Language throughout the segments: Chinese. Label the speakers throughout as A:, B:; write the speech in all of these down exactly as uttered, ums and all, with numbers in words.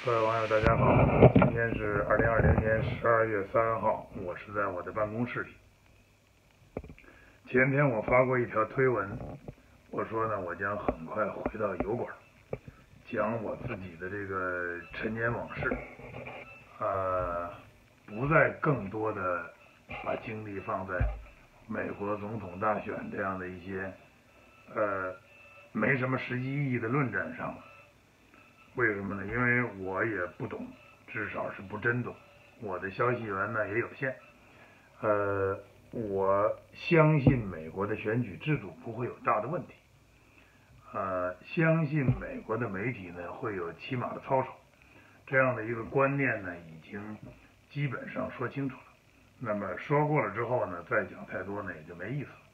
A: 各位网友大家好，今天是二零二零年十二月三号，我是在我的办公室里。前天我发过一条推文，我说呢，我将很快回到油管，讲我自己的这个陈年往事，呃，不再更多的把精力放在美国总统大选这样的一些呃没什么实际意义的论战上了。为什么呢？因为我也不懂，至少是不真懂，我的消息源呢也有限。呃，我相信美国的选举制度不会有大的问题，呃，相信美国的媒体呢会有起码的操守，这样的一个观念呢已经基本上说清楚了。那么说过了之后呢，再讲太多呢也就没意思了。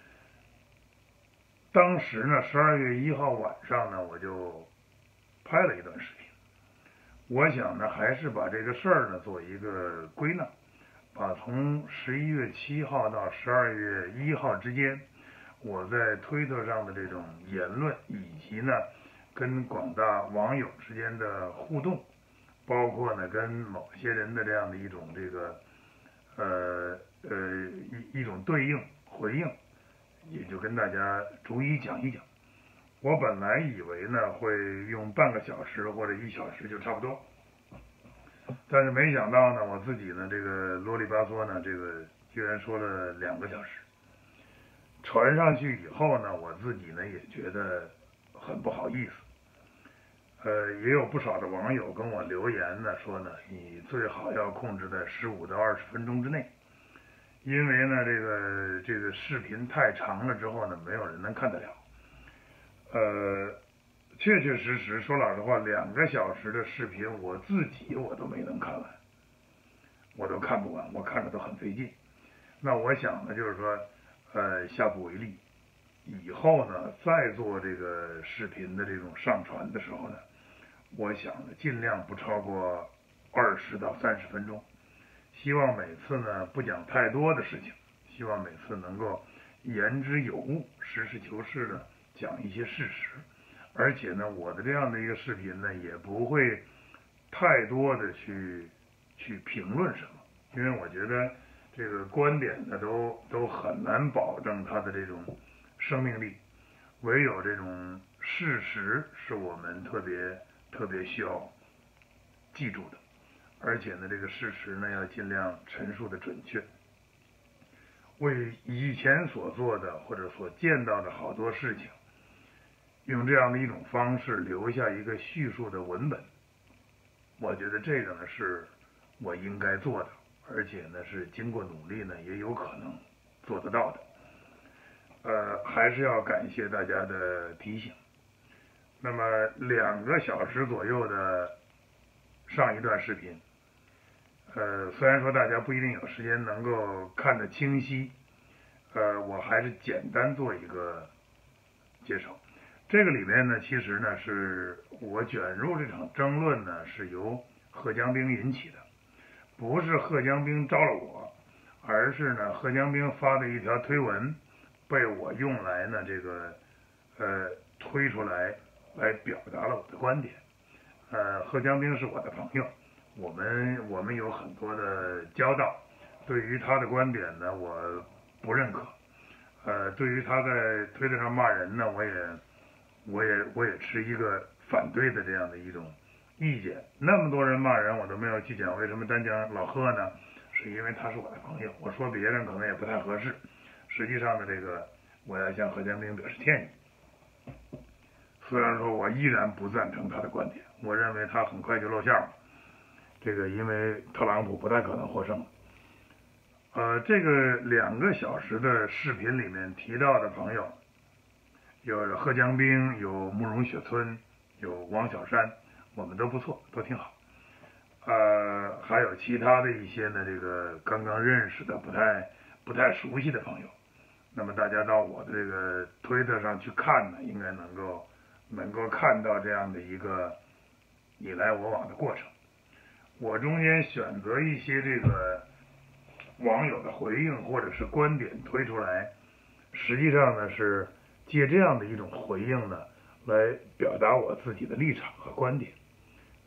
A: 当时呢，十二月一号晚上呢，我就拍了一段视频，我想呢，还是把这个事儿呢做一个归纳，把从十一月七号到十二月一号之间，我在推特上的这种言论，以及呢跟广大网友之间的互动，包括呢跟某些人的这样的一种这个呃呃一一种对应回应，也就跟大家逐一讲一讲。我本来以为呢会用半个小时或者一小时就差不多，但是没想到呢，我自己呢这个啰里吧嗦呢，这个居然说了两个小时。传上去以后呢，我自己呢也觉得很不好意思。呃，也有不少的网友跟我留言呢，说呢，你最好要控制在十五到二十分钟之内，因为呢这个这个视频太长了之后呢，没有人能看得了。呃，确确实实说老实话，两个小时的视频我自己我都没能看完，我都看不完，我看着都很费劲。那我想呢，就是说，呃，下不为例，以后呢再做这个视频的这种上传的时候呢，我想呢尽量不超过二十到三十分钟，希望每次呢不讲太多的事情，希望每次能够言之有物，实事求是的讲一些事实，而且呢，我的这样的一个视频呢，也不会太多的去去评论什么，因为我觉得这个观点呢，都都很难保证它的这种生命力，唯有这种事实是我们特别特别需要记住的，而且呢，这个事实呢，要尽量陈述的准确。为以前所做的或者所见到的好多事情，用这样的一种方式留下一个叙述的文本，我觉得这个呢是我应该做的，而且呢是经过努力呢也有可能做得到的。呃，还是要感谢大家的提醒。那么两个小时左右的上一段视频，呃，虽然说大家不一定有时间能够看得清晰，呃，我还是简单做一个介绍。这个里面呢，其实呢是我卷入这场争论呢，是由贺江兵引起的，不是贺江兵招了我，而是呢贺江兵发的一条推文，被我用来呢这个呃推出来，来表达了我的观点。呃，贺江兵是我的朋友，我们我们有很多的交道，对于他的观点呢，我不认可。呃，对于他在推特上骂人呢，我也。我也我也持一个反对的这样的一种意见。那么多人骂人，我都没有去讲，为什么单讲老贺呢？是因为他是我的朋友，我说别人可能也不太合适。实际上呢，这个我要向贺江兵表示歉意。虽然说我依然不赞成他的观点，我认为他很快就露馅了。这个因为特朗普不太可能获胜。呃，这个两个小时的视频里面提到的朋友，有贺江兵，有慕容雪村，有王小山，我们都不错，都挺好。呃，还有其他的一些呢，这个刚刚认识的、不太不太熟悉的朋友。那么大家到我的这个推特上去看呢，应该能够能够看到这样的一个你来我往的过程。我中间选择一些这个网友的回应或者是观点推出来，实际上呢是借这样的一种回应呢，来表达我自己的立场和观点。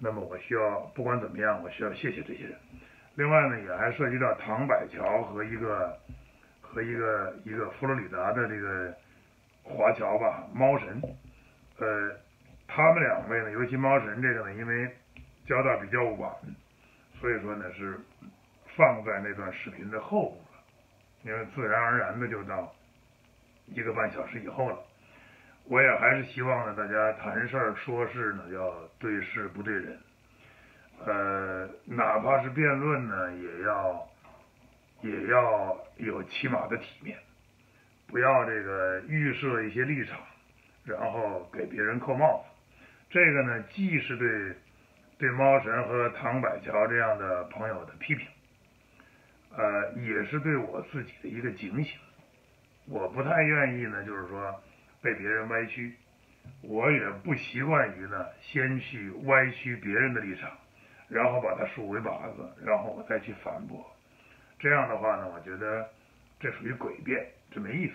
A: 那么我需要不管怎么样，我需要谢谢这些人。另外呢，也还涉及到唐百乔和一个和一个一个佛罗里达的这个华侨吧，猫神。呃，他们两位呢，尤其猫神这个呢，因为交代比较晚，所以说呢是放在那段视频的后部了，因为自然而然的就到一个半小时以后了。我也还是希望呢，大家谈事儿说事呢要对事不对人，呃，哪怕是辩论呢，也要也要有起码的体面，不要这个预设一些立场，然后给别人扣帽子。这个呢，既是对对猫神和唐百乔这样的朋友的批评，呃，也是对我自己的一个警醒。我不太愿意呢，就是说被别人歪曲，我也不习惯于呢先去歪曲别人的立场，然后把它竖为靶子，然后我再去反驳。这样的话呢，我觉得这属于诡辩，这没意思。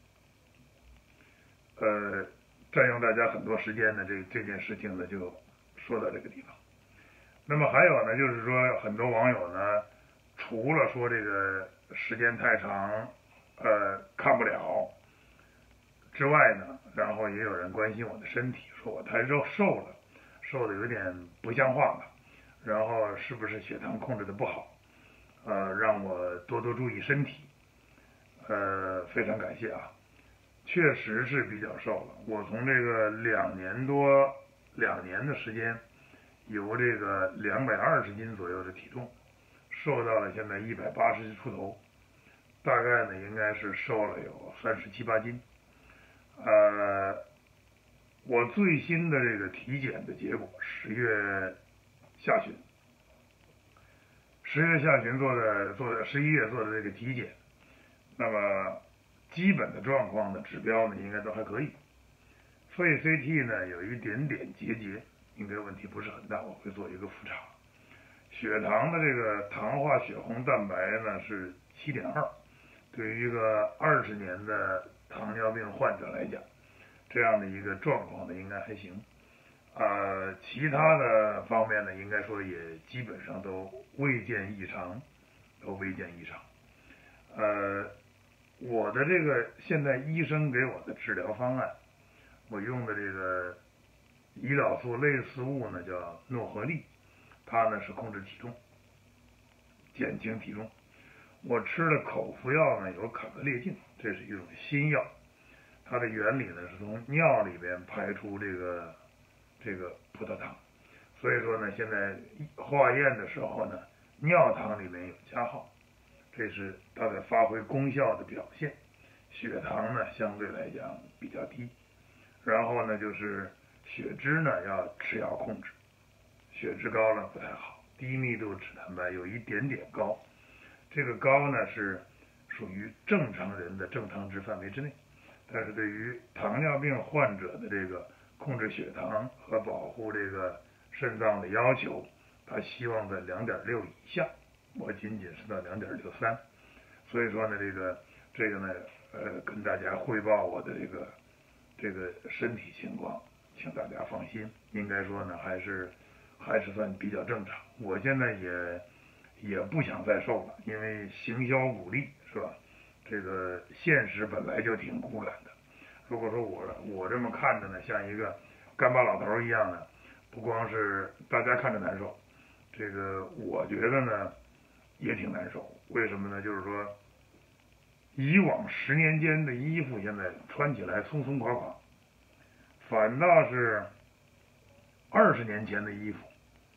A: 呃，占用大家很多时间的这这件事情呢，就说到这个地方。那么还有呢，就是说很多网友呢，除了说这个时间太长，呃，看不了之外呢，然后也有人关心我的身体，说我太肉瘦了，瘦的有点不像话了，然后是不是血糖控制的不好？呃，让我多多注意身体。呃，非常感谢啊，确实是比较瘦了。我从这个两年多两年的时间，由这个两百二十斤左右的体重，瘦到了现在一百八十出头，大概呢应该是瘦了有三十七八斤。呃，我最新的这个体检的结果，十月下旬，十月下旬做的做的十一月做的这个体检，那么基本的状况的指标呢应该都还可以。肺 C T 呢有一点点结节，应该问题不是很大，我会做一个复查。血糖的这个糖化血红蛋白呢是 七点二， 对于一个二十年的糖尿病患者来讲，这样的一个状况呢应该还行。呃，其他的方面呢，应该说也基本上都未见异常，都未见异常。呃，我的这个现在医生给我的治疗方案，我用的这个胰岛素类似物呢叫诺和利，它呢是控制体重，减轻体重。我吃的口服药呢有卡格列净，这是一种新药，它的原理呢是从尿里边排出这个这个葡萄糖，所以说呢，现在化验的时候呢，尿糖里面有加号，这是它的发挥功效的表现。血糖呢相对来讲比较低，然后呢就是血脂呢要吃药控制，血脂高了不太好，低密度脂蛋白有一点点高，这个高呢是属于正常人的正常值范围之内，但是对于糖尿病患者的这个控制血糖和保护这个肾脏的要求，他希望在 两点六 以下，我仅仅是到 两点六三， 所以说呢这个这个呢呃跟大家汇报我的这个这个身体情况，请大家放心，应该说呢还是还是算比较正常。我现在也也不想再瘦了，因为行销鼓励是吧，这个现实本来就挺骨感的。如果说我我这么看着呢，像一个干巴老头一样的，不光是大家看着难受，这个我觉得呢也挺难受。为什么呢？就是说，以往十年间的衣服现在穿起来松松垮垮，反倒是二十年前的衣服，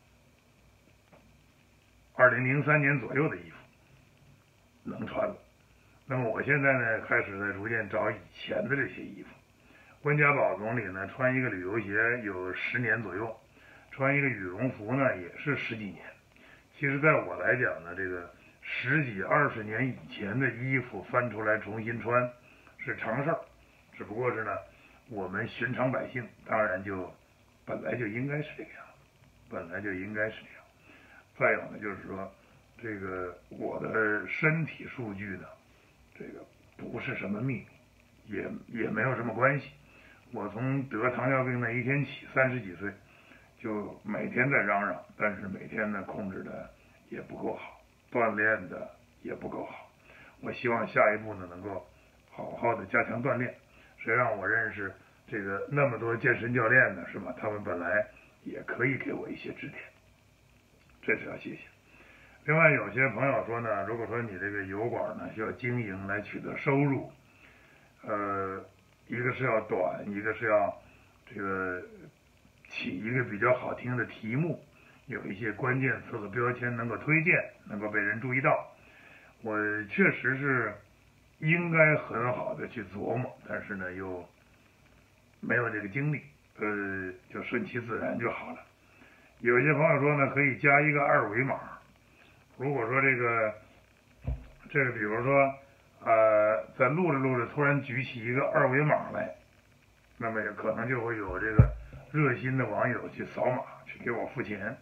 A: 二零零三年左右的衣服能穿了。那么我现在呢，开始在逐渐找以前的这些衣服。温家宝总理呢，穿一个旅游鞋有十年左右，穿一个羽绒服呢也是十几年。其实在我来讲呢，这个十几二十年以前的衣服翻出来重新穿是常事儿，只不过是呢，我们寻常百姓当然就本来就应该是这个样，本来就应该是这样。再有呢，就是说这个我的身体数据呢，这个不是什么秘密，也也没有什么关系。我从得糖尿病那一天起，三十几岁就每天在嚷嚷，但是每天呢控制的也不够好，锻炼的也不够好。我希望下一步呢能够好好的加强锻炼。谁让我认识这个那么多健身教练呢，是吧？他们本来也可以给我一些指点，这是要谢谢。另外有些朋友说呢，如果说你这个油管呢需要经营来取得收入，呃，一个是要短，一个是要这个起一个比较好听的题目，有一些关键词和标签能够推荐，能够被人注意到。我确实是应该很好的去琢磨，但是呢又没有这个精力，呃，就顺其自然就好了。有些朋友说呢，可以加一个二维码。如果说这个这个，比如说呃，在录着录着突然举起一个二维码来，那么也可能就会有这个热心的网友去扫码去给我付钱。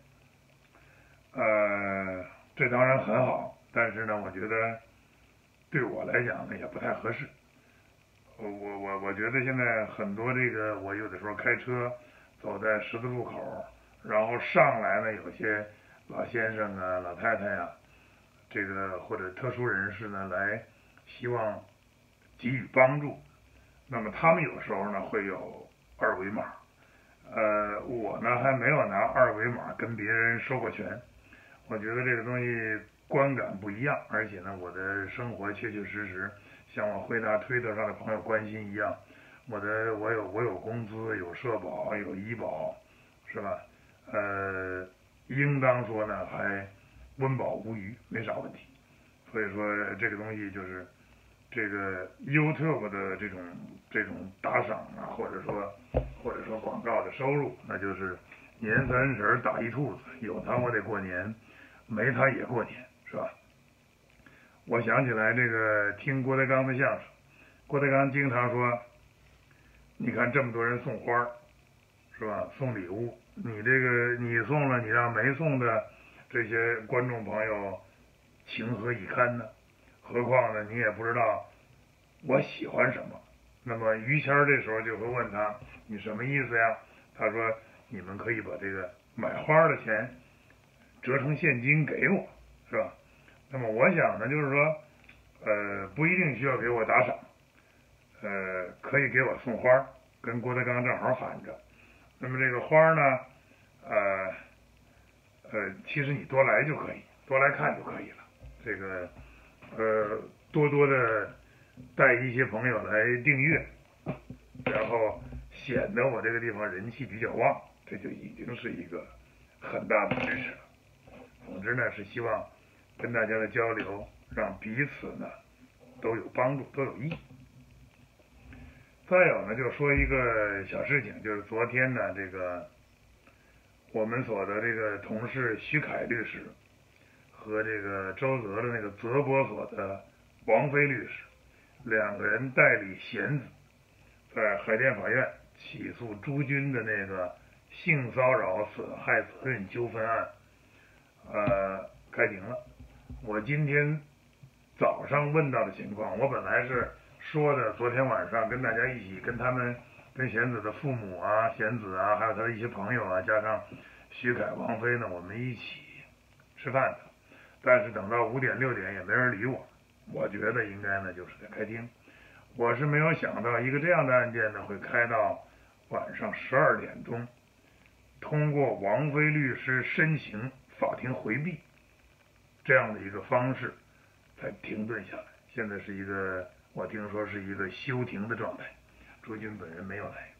A: 呃，这当然很好，但是呢，我觉得对我来讲呢也不太合适。我我我觉得现在很多这个，我有的时候开车走在十字路口，然后上来呢有些老先生啊、老太太呀、啊，这个或者特殊人士呢来希望给予帮助，那么他们有时候呢会有二维码，呃，我呢还没有拿二维码跟别人收过钱，我觉得这个东西观感不一样，而且呢我的生活确确实实像我回答推特上的朋友关心一样，我的我有我有工资，有社保，有医保，是吧？呃，应当说呢还温饱无余，没啥问题。所以说这个东西就是这个 YouTube 的这种这种打赏啊，或者说或者说广告的收入，那就是年三十打一兔子，有它我得过年，没它也过年，是吧？我想起来这个听郭德纲的相声，郭德纲经常说，你看这么多人送花，是吧？送礼物，你这个你送了，你让没送的这些观众朋友情何以堪呢？何况呢，你也不知道我喜欢什么。那么于谦这时候就会问他，你什么意思呀？他说，你们可以把这个买花的钱折成现金给我，是吧？那么我想呢，就是说，呃，不一定需要给我打赏，呃，可以给我送花，跟郭德纲正好反着。那么这个花呢，呃，呃，其实你多来就可以，多来看就可以了。这个，呃，多多的带一些朋友来订阅，然后显得我这个地方人气比较旺，这就已经是一个很大的支持了。总之呢，是希望跟大家的交流，让彼此呢都有帮助，都有益。再有呢，就说一个小事情，就是昨天呢，这个我们所的这个同事徐凯律师和这个周泽的那个泽博所的王飞律师，两个人代理贤子，在海淀法院起诉朱军的那个性骚扰损害责任纠纷案，呃，开庭了。我今天早上问到的情况，我本来是说的，昨天晚上跟大家一起，跟他们，跟贤子的父母啊、贤子啊，还有他的一些朋友啊，加上徐凯、王飞呢，我们一起吃饭的。但是等到五点六点也没人理我，我觉得应该呢就是在开庭。我是没有想到一个这样的案件呢会开到晚上十二点钟，通过王飞律师申请法庭回避这样的一个方式才停顿下来。现在是一个，我听说是一个休庭的状态，朱军本人没有来。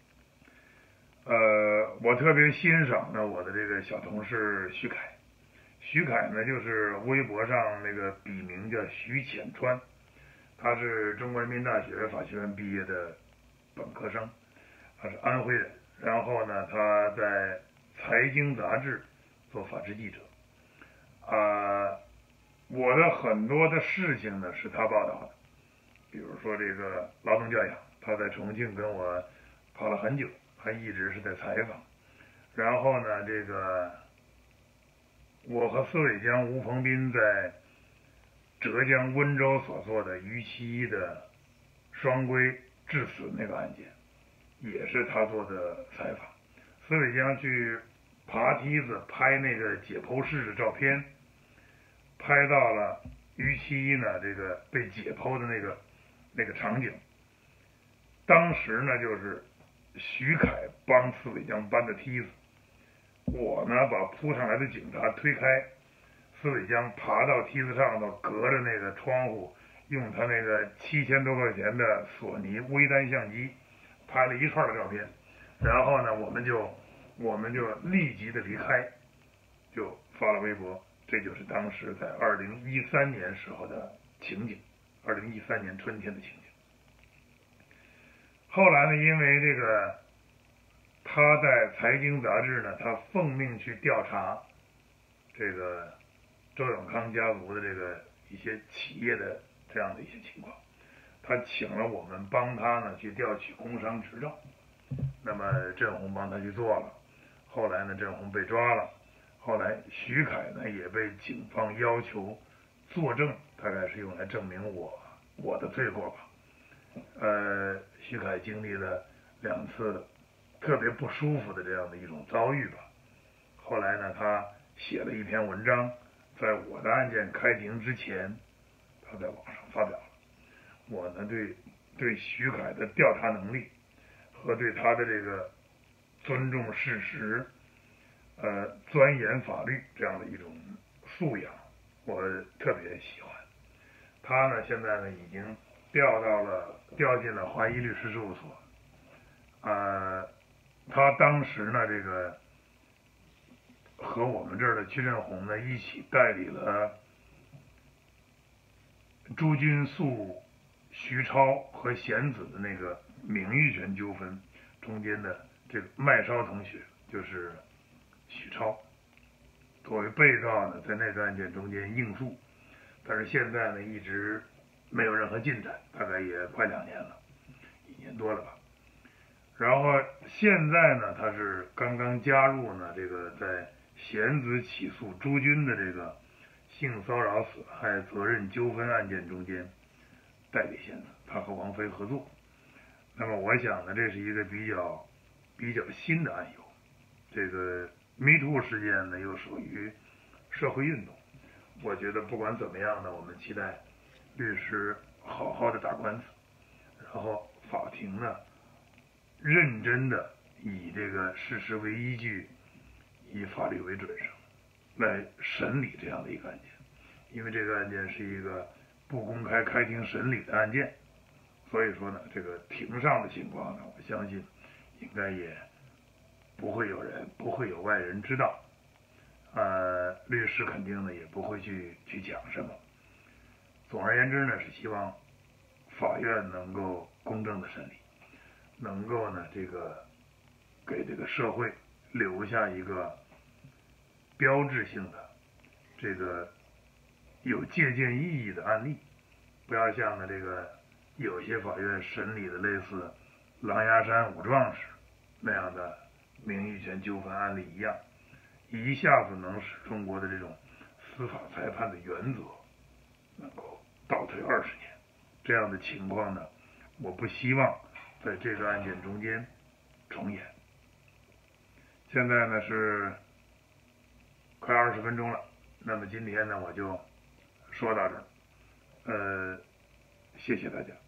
A: 呃，我特别欣赏呢我的这个小同事徐凯，徐凯呢就是微博上那个笔名叫徐浅川，他是中国人民大学法学院毕业的本科生，他是安徽人，然后呢他在财经杂志做法制记者，啊、呃，我的很多的事情呢是他报道的，比如说这个劳动教养，他在重庆跟我跑了很久，还一直是在采访。然后呢，这个我和司伟江、吴鹏斌在浙江温州所做的于其一的双规致死那个案件，也是他做的采访。司伟江去爬梯子拍那个解剖室的照片，拍到了于其一呢这个被解剖的那个那个场景。当时呢就是徐凯帮刺猬江搬的梯子，我呢把扑上来的警察推开，刺猬江爬到梯子上头，隔着那个窗户，用他那个七千多块钱的索尼微单相机拍了一串的照片，然后呢我们就我们就立即的离开，就发了微博。这就是当时在二零一三年时候的情景，二零一三年春天的情景。后来呢，因为这个他在财经杂志呢，他奉命去调查这个周永康家族的这个一些企业的这样的一些情况，他请了我们帮他呢去调取工商执照，那么郑红帮他去做了，后来呢郑红被抓了，后来徐凯呢也被警方要求作证，大概是用来证明我我的罪过吧。呃，徐凯经历了两次特别不舒服的这样的一种遭遇吧。后来呢，他写了一篇文章，在我的案件开庭之前，他在网上发表了。我呢，对对徐凯的调查能力和对他的这个尊重事实、呃钻研法律这样的一种素养，我特别喜欢。他呢，现在呢已经调到了调进了华谊律师事务所。呃，他当时呢，这个和我们这儿的屈振红呢一起代理了朱军诉徐超和贤子的那个名誉权纠纷中间的这个麦烧同学，就是许超，作为被告呢，在那个案件中间应诉，但是现在呢一直没有任何进展，大概也快两年了，一年多了吧。然后现在呢，他是刚刚加入呢这个在贤子起诉朱军的这个性骚扰损害责任纠纷案件中间代理贤子，他和王菲合作。那么我想呢，这是一个比较比较新的案由。这个 Me Too 事件呢，又属于社会运动。我觉得不管怎么样呢，我们期待律师好好的打官司，然后法庭呢认真的以这个事实为依据，以法律为准绳来审理这样的一个案件。因为这个案件是一个不公开开庭审理的案件，所以说呢，这个庭上的情况呢，我相信应该也不会有人不会有外人知道。呃，律师肯定呢也不会去去讲什么。总而言之呢，是希望法院能够公正的审理，能够呢这个给这个社会留下一个标志性的这个有借鉴意义的案例，不要像呢这个有些法院审理的类似狼牙山五壮士那样的名誉权纠纷案例一样，一下子能使中国的这种司法裁判的原则能够倒退二十年。这样的情况呢，我不希望在这个案件中间重演。现在呢是快二十分钟了，那么今天呢我就说到这儿，呃，谢谢大家。